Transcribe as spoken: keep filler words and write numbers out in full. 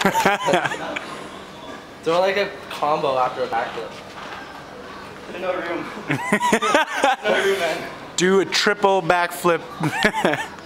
Throw like a combo after a backflip. There's no room. No room, man. Do a triple backflip.